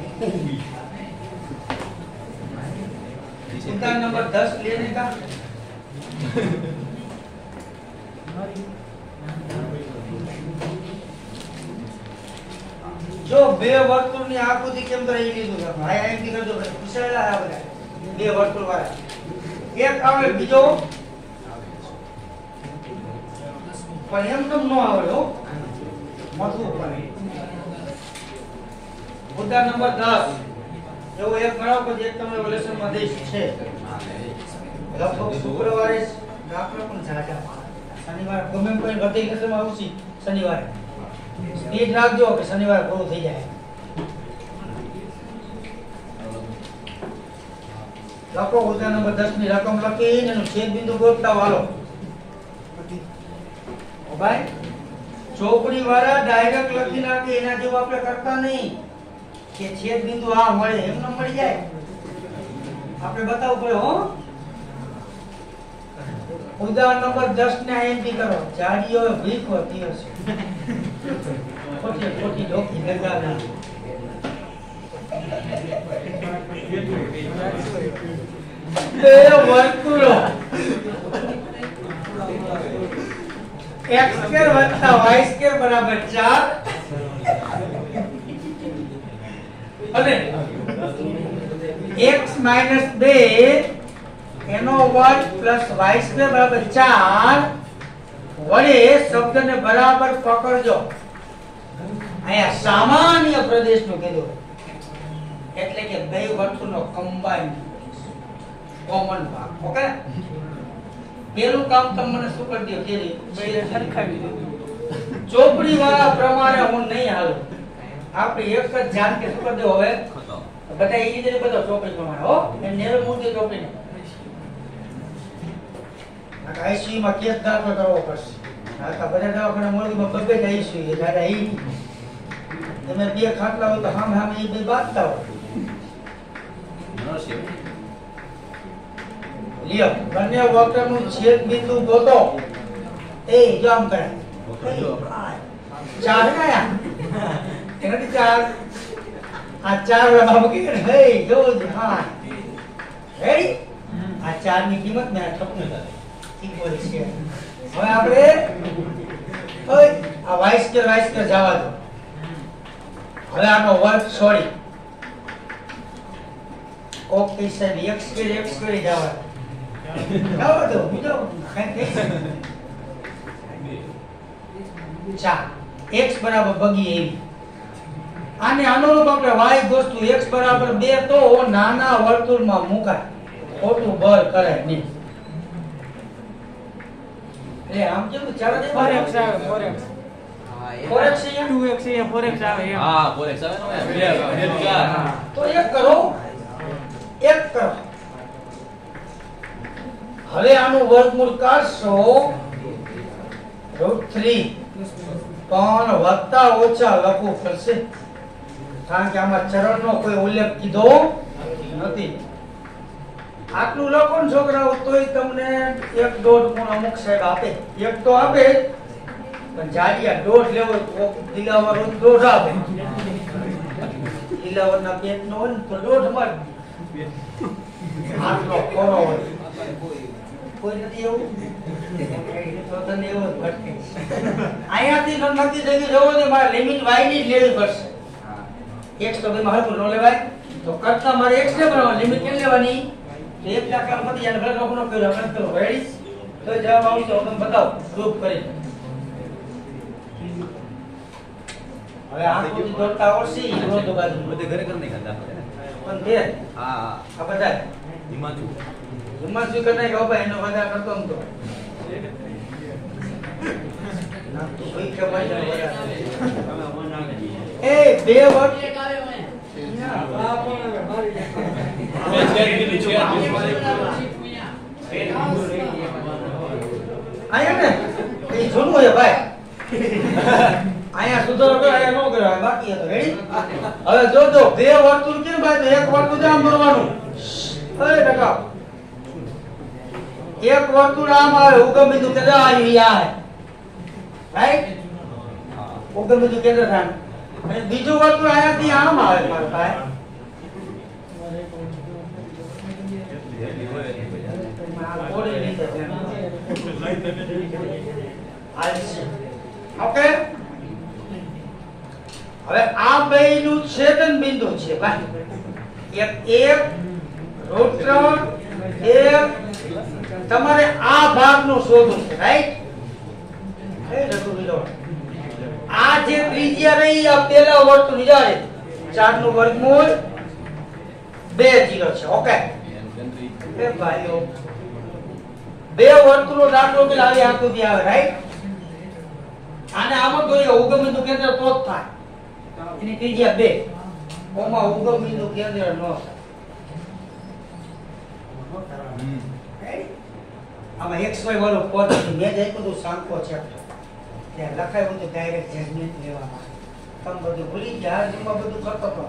उदाहरण नंबर 10 लेने का जो બે વર્તુળની આકૃતિ કેમ કરે એ લીધું છે ભાઈ અહીંથી કરજો પૂછાયેલા આ બધા બે વર્તુળ વાળા એક આવે બીજો પણ એમ કેમ ન આવે હો મથું પડે ઉદાહરણ નંબર 10 એવો એક ગણાવ પછી એક તમને લેસનમાં દેશ છે લગભગ શુક્રવારે દાખલો પણ જાજા શનિવારે ગમે કોઈ ગતિ લેસનમાં આવશે શનિવારે સ્પીડ રાખજો કે શનિવારે પૂરું થઈ જાય લખો ઉદાહરણ નંબર 10 ની રકમ લખીને એનું છેદ બિંદુ ગોતતા હાલો ઓ ભાઈ ચોકડી વાળા ડાયરેક્ટ લખી નાખે એના જેવું આપણે કરતા નહીં કે છેદ બિંદુ આ મળે એમ ન મળી જાય આપણે બતાવવું પડે હો ઉદાહરણ નંબર 10 ને આઈએમપી કરો જાડીઓ ભીખ હોતી હશે ખોટી ડોકી લગાવના બે વર્તુળો x² + y² બરાબર 4 અને x - 2 એનો વર્ગ પ્લસ y² બરાબર 4 વડે શબ્દને બરાબર પકડજો અહીંયા સામાન્ય પ્રદેશનું કીધું એટલે કે બે વર્તુળનો કમ્બાઈન્ડ કોમન ભાગ ઓકે પેલું કામ તમને શું કરી દો કે બે સરખાવી દો ચોપડી વાળા પ્રમાણે હું નહીં હાલું આપણે એક જ જાણ કે શું કરી દો હવે બધા એ રીતે બધો ચોપડી પ્રમાણે હો એ નેરો મૂકી ચોપડીને આ આઈસીયુ માં કેસ દાખલ કરવો પડશે આ બધા દવાખાના મોરબીમાં બબે આઈસીયુ એ દાદા ઈ તમે બે ખાટલા હોય તો સામે એ બે બાંધતા હોય લ્યો બંને વક્રનું છેદ બિંદુ ગોતો એ જો આમ કરે ચાર કયા એનાથી ચાર આ ચાર બાબુ કે હે જો હા રેડી આ ચાર ની કિંમત મે સપનું કરે ઠીક બોલે છે હવે આપણે ઓય આ y² જવા દો હવે આનો વર્ગ છોડી કોક થી સાહેબ x² જવા દો જાઓ તો બીજો કઈ ચાર x બરાબર બગી એવી આને અનુરૂપ આપણે y વસ્તુ x બરાબર 2 તો નાના વર્તુળમાં મુકાય ખોટું બળ કરાય નહીં એ આમ કેવું ચાર દે 4x આવે 4x 4x છે 2x છે 4x આવે એમ હા 4x આવે ને 2 4 તો એક કરો હવે આનું વર્ગમૂળ કાઢશો √3 પણ વત્તા ઓછા લખવું પડશે કારણ કે આમાં ચરણનો કોઈ ઉલ્લેખ કીધો નથી આટલું લખો ને છોકરાઓ તોય તમને 1.5 ગુણ અમુક સાહેબ આપે એક તો આપે પણ જાડિયા દોઢ લેવો દિલાવર દોઢ આપે દિલાવરના પેટ નો હોય ને તો દોઢ માં આટલો કોનો હોય કોઈ નથી એવું તો તને એવું ભટકે અહીંયાથી નથી થઈ જવો ને મારે લિમિટ y ની જ લેવી પડશે x તો ભાઈ મારું ન લેવાય તો કરતા મારે x ને બનાવવાની લિમિટ કેમ લેવાની તો 1 દાખલા પછી યાર ભલે નોખનો કર્યો આપણે કરો રેડી તો જવાબ આવશે હું તમને બતાવું પ્રૂફ કરી હવે આ કોઈ દોડતા આવશે ઈનો તો બાજુ બધે ઘરે કર નહીં ખાતા પણ બે હા આ બધા હિમાંશુ હિમાંશુ કને કહો ભાઈ એનો બધા કરતો હું તો ના તો કોઈ કે ભાઈ બધા એ બે વર્ષ આયા ને એ જોનું હોય ભાઈ આયા સુધારો કરે આયા નો કરાય બાકી હતો રેડી હવે જો બે વર્તુળ કેમ ભાઈ તો એક વર્તુળ આમ દોરવાનું એ ટકા એક વર્તુળ આમ આવે ઉગમ બિંદુ કેન્દ્ર આવી આ હે રાઈટ ઉગમ બિંદુ કેન્દ્ર થાય અને બીજું વર્તુળ આયાથી આમ આવે મારા ભાઈ ઓકે હવે આ બેયનું છેદન બિંદુ છે ભાઈ એક √3 એક તમારે આ ભાગનું શોધવું છે રાઈટ એ રઘુવીરો આ જે ત્રિજ્યા રહી આ પહેલા વર્તુળ વિચારે 4 નું વર્ગમૂળ 2 0 છે ઓકે એ ભાઈઓ બે વર્તુળો દાખલો કે આવી આકૃતિ આવે રાઈટ આને આમાં તો ઉગમ બિંદુ કેન્દ્ર તો જ થાય એની ત્રિજ્યા 2 ઓમાં ઉગમ બિંદુ કેન્દ્ર ન થાય આમાં xy વાળું પદ મેં જ આપ્યું હતું સાંકો છે ત્યાં લખાયું હતું ડાયરેક્ટ જજમેન્ટ લેવામાં તમે બધું ભૂલી ગયા જેમાં બધું કરતો હતો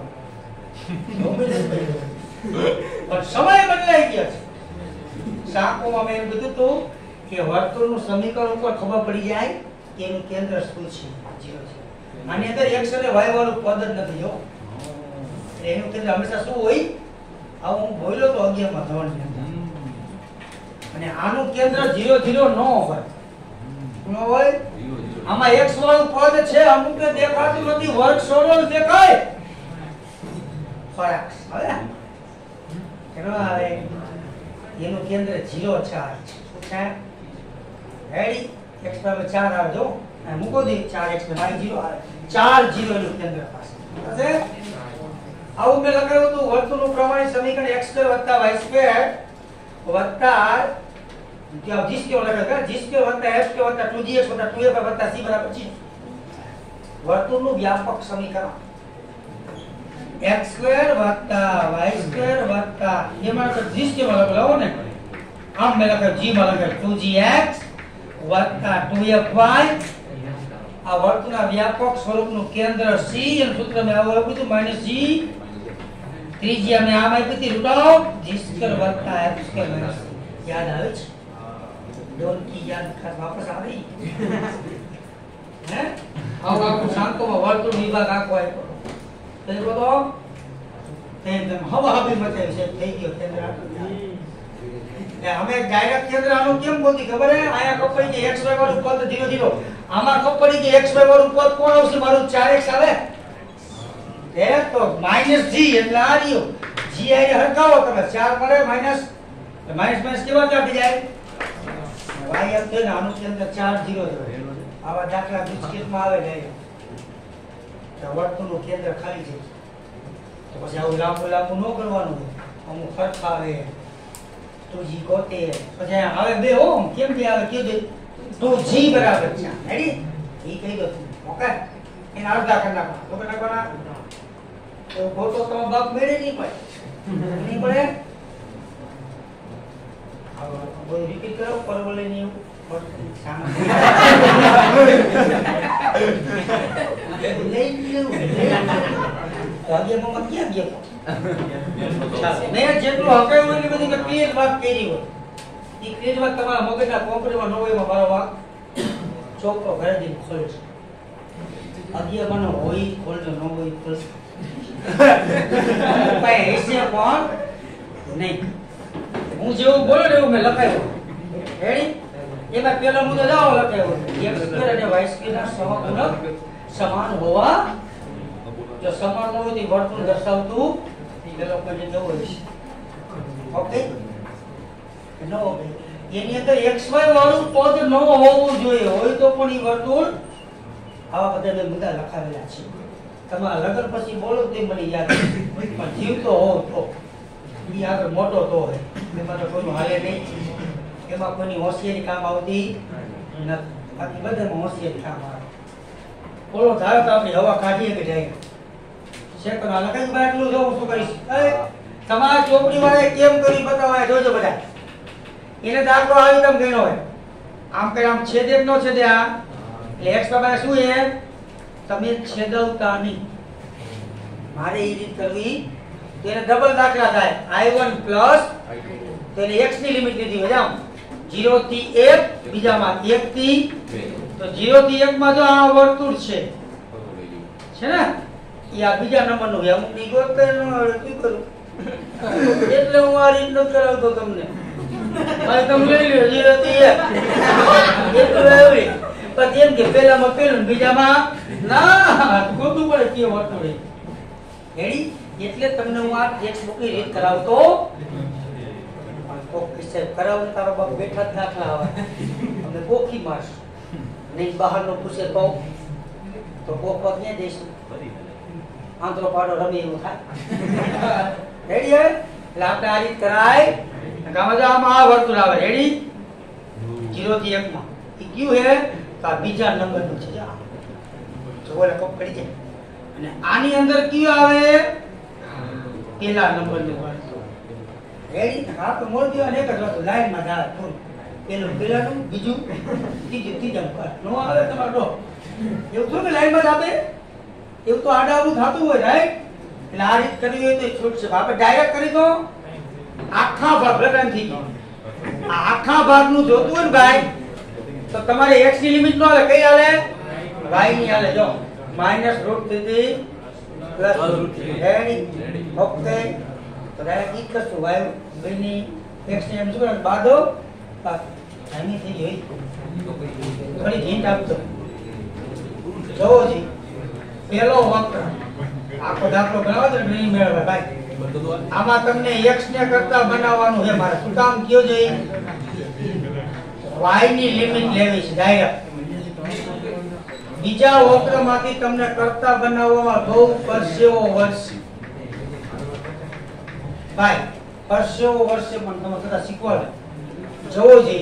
પણ સમય બદલાઈ ગયો છે સાંકોમાં મેં એમ કીધું હતું કે વર્તુળનું સમીકરણ ઉપર ખબર પડી જાય કે એનું કેન્દ્ર શું છે 0 છે આની અંદર x અને y વાળું પદ જ નથી જો એનું કેન્દ્ર હંમેશા શું હોય આવું હું બોલ્યો તો 11 માં ધોરણ અને આનું કેન્દ્ર 0 0 ન હોય ન હોય આમાં x વાળું પદ છે અમુકને દેખાતું નથી વર્ગ સોડો દેખાય ફરક હવે કેનો આવે એનું કેન્દ્ર 0 છે શું છે રેડી x બરાબર 4 આવે જો અને મૂકો દે 4x ને y 0 આવે 4 0 નું કેન્દ્ર પાસે હશે આવું મેં લખાયું હતું વર્તુળનું પ્રમાણિત સમીકરણ x2 + y2 + क्या जिस के वाला का जिस के वत्ता f के वत्ता 2gx वत्ता 2f वत्ता c बराबर છે વર્તુળનું વ્યાપક સમીકરણ x2 + y2 + એમાં તો जिस के वाला બોલાવો ને આમ મેં લખ્યું g માં લખ્યું 2gx + 2fy આ વર્તુળના વ્યાપક સ્વરૂપનું કેન્દ્ર c અને સૂત્ર મેં આવું લખ્યું હતું -g ત્રિજ્યા મેં આમ આપી હતી √g2 + f2 યાદ આવે છે डोन की याद खास वापस आ रही है अब आपको शांत को वर्तुळ विभाग आखो आप्यो तो એ બોલો તેમ હવા હબી મતે છે થઈ ગયો કેન્દ્ર એ અમે ડાયરેક્ટ કેન્દ્ર આનું કેમ બોલી ખબર હે આયા કપાઈ કે xy વાળું પદ 0 0 આમાં કપાઈ કે xy વાળું પદ કોણ આવશે મારું 4x આવે એ તો -g એટલે આ રહ્યો g આઈ હરકાવો તમે 4 મળે માઇનસ માઇનસ કેવા કાપી જાય y એમ છે ને આનું કેન્દ્ર 4 0 છે આવા દાખલા બિસ્કિટમાં આવે ને તો વર્તુળનું કેન્દ્ર ખાલી છે તો પછી આવું લાંબુ લાંબુ ન કરવાનું અમુક સરખા આવે તો જી ગોતે પછી આવે બે ઓમ કેમ બે આવે કીધું તો જી બરાબર છે રેડી ઈ કહી દો ઓકે એને અડધા કરી નાખો તો કે નાખવાના તો ફોટો તો બાપ મેળે નહીં પડે નહીં પડે બોલ રિપીટ કરો પરવલે નહીં મેં જેટલું હકાયું એટલી બધી કે ક્લિયર વાત કરી હોય એ ક્લિયર વાત તમારા મગજના કોમ્પ્યુટરમાં ન હોય એમાં મારો વાક ચોખ્ખો ઘરે જઈને ખોલશે અગિયાર મને હોય ખોલજો ન હોય ખોલશે ભાઈ એસે પણ નહીં હું જેવું બોલો ને એવું મેં લખાયું રેડી એમાં પેલો મુદ્દો જાઓ લખાયો x² અને y² ના સહગુણક સમાન હોવા જો સમાન ન હોય તો વર્તુળ દર્શાવતું પેલો કોઈ ન હોય ઓકે નો એની અંદર xy વાળું પદ ન હોવું જોઈએ હોય તો પણ એ વર્તુળ આવા બધા મેં મુદ્દા લખાવેલા છે તમારા લગન પછી બોલો તે મને યાદ પણ જીવતો હોવ તો ઈ આગળ મોટો તો હોય એમાં તો કોઈનું હાલે નહીં એમાં કોઈની હોશિયારી કામ આવતી નથી બાકી બધામાં હોશિયારી કામ આવે બોલો ધારો તો આપણી હવા કાઢીએ કે જાય સેકન્ડ આ લખાઈ ગયું એટલું જો હું શું કરીશ તમારા ચોપડી વાળાએ કેમ કરી બતાવાય જોજો બધા એને દાખલો આવી તમ ગણ્યો હોય આમ કે આમ છેદે નો છેદે આ એટલે x બરાબર શું છે તમે છેદવતા નહીં મારે એ રીત કરવી તો એને ડબલ દાખલા થાય i1 પ્લસ તો એને x ની લિમિટ લીધી હોય જામ 0 થી 1 બીજામાં 1 થી તો 0 થી 1 માં જો આ વર્તુળ છે ને એ આ બીજા નંબરનું છે અમુક ની ગોત કરે ન આવડે શું કરું એટલે હું આ રીત ન કરાવતો તમને ભાઈ તમે લઈ લ્યો 0 થી 1 એટલું આવડે પછી એમ કે પહેલામાં પેલું બીજામાં ના ગોતું પડે કે વર્તુળ રેડી એટલે તમને હું આ ટેક્સ્ટબુકની રીત કરાવતો કોક વિશે કરાવને તારો બાપ બેઠા જ દાખલા આવે અમને કોકી મારશ નહીં બહારનો પૂછે તો કોક પગ ને દઈશું આંતરો પાડો રમી એવું થાય રેડી હે એટલે આપણે આ રીત કરાય ગામમાં આમાં આ વર્તુળ આવે રેડી 0 થી 1 માં ઈ ક્યુ હે તો આ બીજા નંબરનું છે જો ઓલે કોક કરી જાય અને આની અંદર ક્યુ આવે પેલા નંબરનું વર્તુળ રેડી આ તો મોળ દે અને એક જ વસ્તુ લાઈન માં જાય ફૂલ પેલું પેલાનું બીજું ત્રીજું કર નો આવે તમારો ડો એવું થોડું લાઈન માં આપે એવું તો આડાવું થાતું હોય રાઈટ એટલે આ રીત કરવી હોય તો છૂટ છે આપણે ડાયરેક્ટ કરી દો આખા ભાગ લગન થઈ ગયો આ આખા ભાગનું જોતું હોય ને ભાઈ તો તમારે x ની લિમિટ નો આવે કઈ આવે y ની આવે જો -√3 +√3 રેડી ઓકે તો ડાયરેક્ટ ઈ કરશું y ની x ને એમ શું બાદો આની થઈ ગઈ થોડી હિન્ટ આપજો જોવો જી પેલો વક્ર આખો દાખલો બનાવો તો નહીં મેળવે ભાઈ આમાં તમને x ને કરતા બનાવવાનું છે મારે શું કામ કયો છે y ની લિમિટ લેવી છે ડાયરેક્ટ બીજા વક્રમાંથી તમને કરતા બનાવવામાં બહુ પરસેવો વર્ષ ભાઈ પરસેવો વર્ષે પણ તમે કદાચ શીખવાડે જવો જોઈએ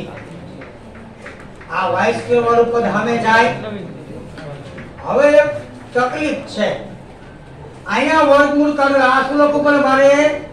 આ y² વાળું પદ સામે જાય હવે એક તકલીફ છે અહીંયા વર્ગમૂળ કાઢો આ શું લખવું પડે મારે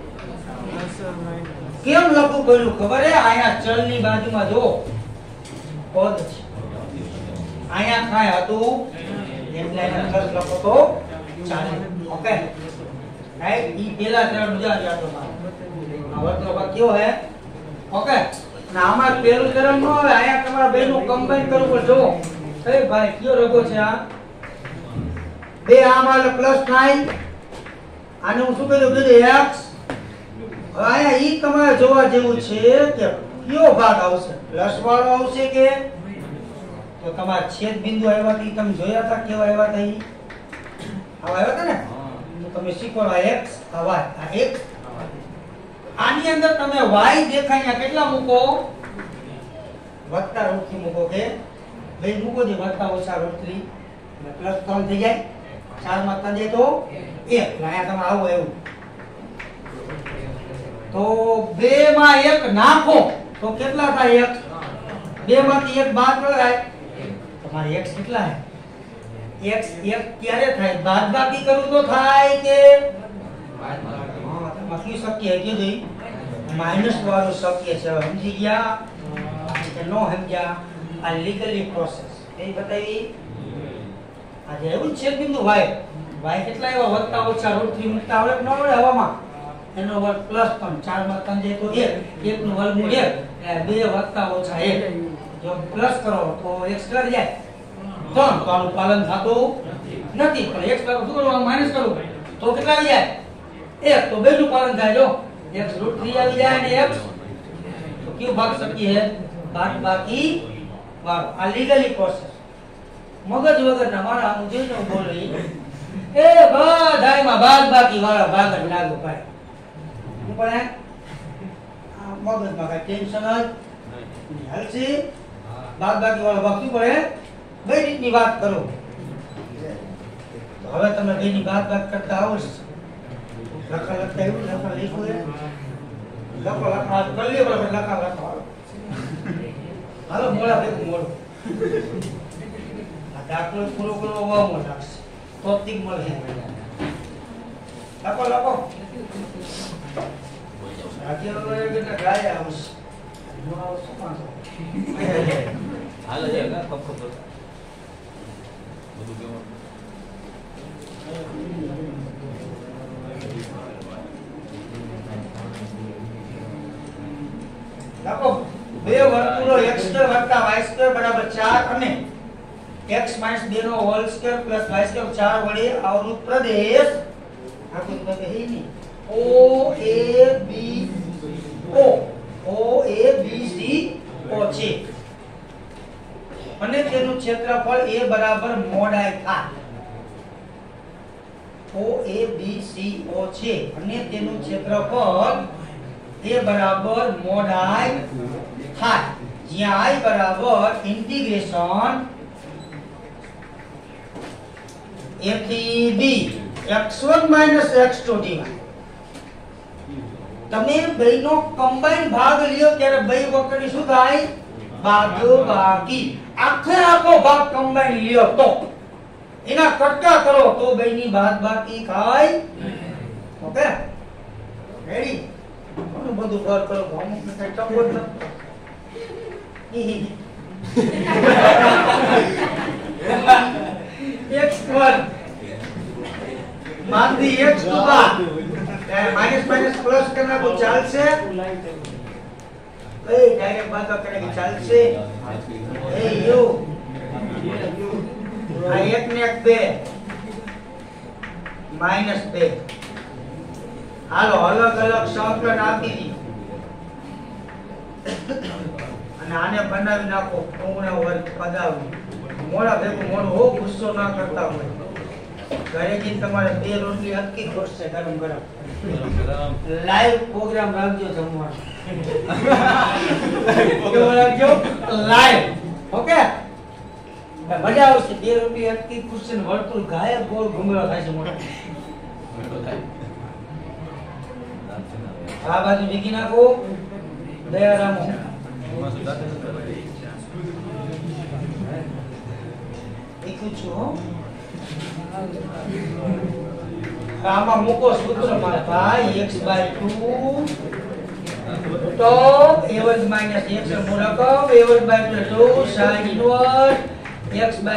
કેમ લખવું પડ્યું ખબર હે અહીંયા ચલની બાજુમાં જો પદ છે અહીંયા કાંઈ હતું એટલે એને ખર્ચ લખો તો ચાલે ઓકે રાઈટ ઈ પેલા ત્રણ બીજા યાદ રાખો આ વર્ગનો ભાગ કયો હે ઓકે ના આમાં પેલું ચરણ નો આવે અહીંયા તમારા બેનું કમ્બાઈન કરવું પડે જો એ ભાઈ કયો રગો છે આ બે આમાં પ્લસ થાય આને હું શું કહી દઉં x અહીંયા ઈ તમારે જોવા જેવું છે કે કયો ભાગ આવશે પ્લસ વાળો આવશે કે તો તમારા છેદ બિંદુ આવ્યા હતી તમે જોયા હતા કેવા આવ્યા હતા ઈ આવા આવ્યા હતા ને તો તમે શીખો આ x આ y આ x આની અંદર તમે y દેખાય કેટલા મૂકો વત્તા √3 મૂકો કે બે મૂકો જે વત્તા ઓછા √3 એટલે પ્લસ 3 થઈ જાય 4 માં 3 જાય તો 1 અહીંયા તમે આવો એવું તો 2 માં 1 નાખો તો કેટલા થાય 1 2 માંથી 1 બાદ કરાય તમારે x કેટલા હે x 1 ક્યારે થાય બાદબાકી કરું તો થાય કે બાકી શક્ય કે જોઈ માઈનસ વાળું શક્ય છે સમજી ગયા કે નો સમજ્યા આ લીગલી પ્રોસેસ એ બતાવી આજે એવું છે બિંદુ y કેટલા એવા વત્તા ઓછા √3 મૂકતા આવડે ન આવડે હવામાં એનો વર્ગ પ્લસ 3 4 માં 3 જાય તો 1 1 નું વર્ગમૂળ 1 એટલે 2 વત્તા ઓછા 1 જો પ્લસ કરો તો x કેટલા જાય 3 તો આનું પાલન થતું નથી પણ x કરો શું કરવાનું માઈનસ કરું તો કેટલા આવી જાય 1 તો 2 નું પાલન થાય જો x √3 આવી જાય અને x તો ક્યુ ભાગ શકીએ હે બાદબાકી વાળો આ લીગલી પ્રોસેસ મગજ વગરના મારા આમ જોઈને હું બોલી એ બધાયમાં બાદબાકી વાળા ભાગ જ લાગુ પડે હું પણ આ મગજમાં કઈ ટેન્શન જ હાલશે બાદબાકી વાળો ભાગ શું પડે બે રીતની વાત કરો તો હવે તમે બેની બાદબાકી કરતા આવડશે લખતા એવું લખા લખ્યું લખા કરી લ્યો બરાબર લખા હાલો મોડા ભેગું મોડું આ દાખલો પૂરો કરવો બહુ મોટો લાગશે ટોપિક મળે લખો લખો રાજ્યનો એટલે ગાય આવશે નો આવશે પાંચો હાલો જે કપ બધું કેવું લખો બે વર્તુળો x² + y² બરાબર 4 અને x - 2 નો હોલ સ્ક્વેર પ્લસ y² 4 વડે આવૃત પ્રદેશ આખું તો હે ની O A B C O છે અને તેનું ક્ષેત્રફળ a બરાબર mod I થાય O A B C O છે અને તેનું ક્ષેત્રફળ a બરાબર mod I થાય જ્યાં I બરાબર ઇન્ટિગ્રેશન a થી b x1 - x2 dy તમે બેનો કમ્બાઈન ભાગ લ્યો ત્યારે બે વખત શું થાય બાદબાકી આખે આખો ભાગ કમ્બાઈન લ્યો તો એના કટકા કરો તો બેની બાદબાકી થાય ઓકે રેડી ઘણું બધું ઘર કરો અમુક ને કઈ ટકો જ નથી x1 માંથી x to બાદ माइनस माइनस प्लस करना को ચાલશે એ ડાયરેક્ટ ભાગા કરે કે ચાલશે એ યુ આ 1 ને 1 2 -2 હાલો અલગ અલગ સંકલન આપી દી અને આને બનાવી નાખો કોણે વર્ગ પદાવી મોડા ભેગું મોડું હો ગુસ્સો ના કરતા હોય ઘરે જઈને તમારે બે રોટલી અટકી ખોટશે ગરમ ગરમ લાઈવ પ્રોગ્રામ રાખજો જમવાનો કેવો રાખજો લાઈવ ઓકે મજા આવશે બે રોટલી અટકી ખુરશી ને વર્તુળ ગાયબ ગોળ ઘુમરો થાય છે મોટો આ બાજુ વીકી નાખો દયારામો વીકું છું હો આમાં મૂકો સૂત્ર મારા ભાઈ x/2 તો a1 - x નો મૂળકમ a1/2 sin inverse x/a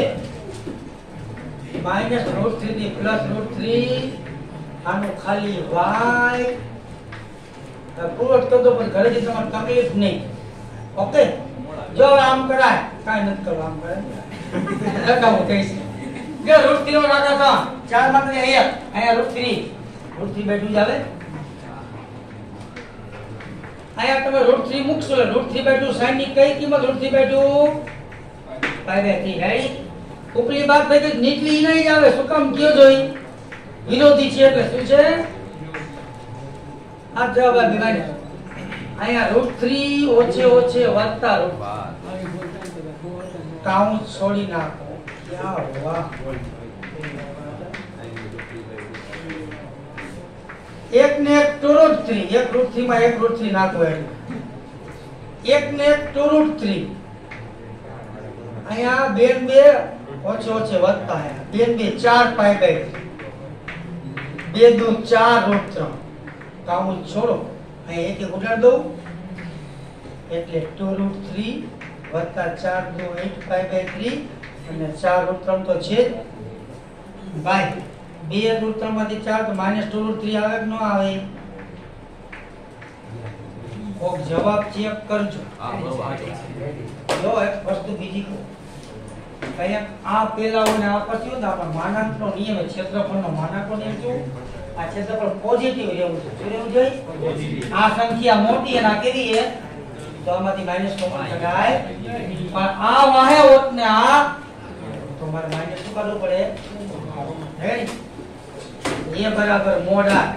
-√3 થી +√3 આનું ખાલી y પૂરો તો પણ ઘરે જ તમારે તકલીફ નહીં ઓકે જો આમ કરાય કાઈ નથી કરવા આમ કરાય લગાવો કઈશ કે √3 નો રાખા હતા 4 માં 1 અહીંયા √3/2 જ આવે અહીંયા તમે √3 મૂકશો એટલે √3/2 sin ની કઈ કિંમત √3/2 π/3 રાઈટ ઉપલી બાદ થઈ ગઈ નીચલી નહીં આવે શું કામ કયો જોઈ વિરોધી છે એટલે શું છે આ જવાબ આ ભેગા અહીંયા √3 ઓછે ઓછે વત્તા કાઉન્ટ છોડી નાખો ક્યાં વાહ એક ને એક √3 એક √3 માં એક √3 નાખો એક ને એક √3 અહીંયા બે બે ઓછે ઓછે વધતા હે બે બે 4 પાઈ બાય 2 2 4 √3 કાઉન્ટ છોડો અહીં એક એક ઉડાડ દો એટલે 2√3 વત્તા 4 2 8 પાઈ બાય 3 અને 4 √3 તો છે બાય 2 √3 માંથી 4 તો -2√3 આવે કે ન આવે કોક જવાબ ચેક કરજો હા બરોબર જો એક વસ્તુ બીજી કહું કયા આ પેલાઓને આ પછી તો આપણે માનાંકનો નિયમ છે ક્ષેત્રફળનો માનાંકનો નિયમ શું આ ક્ષેત્રફળ પોઝિટિવ રહેવું છે શું રહેવું જોઈએ આ સંખ્યા મોટી અને આ કેવી છે તો આમાંથી માઈનસ કોમન કઢાય પણ આ વાહે હોત ને આ તો મારે માઈનસ શું કરવું પડે રેડી એ બરાબર મોડા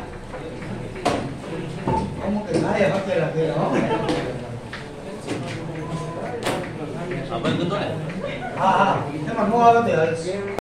અમુક ગાય હકેલા ફેરા હો આ બંધ તો ને હા હા એમાં નો આવે તો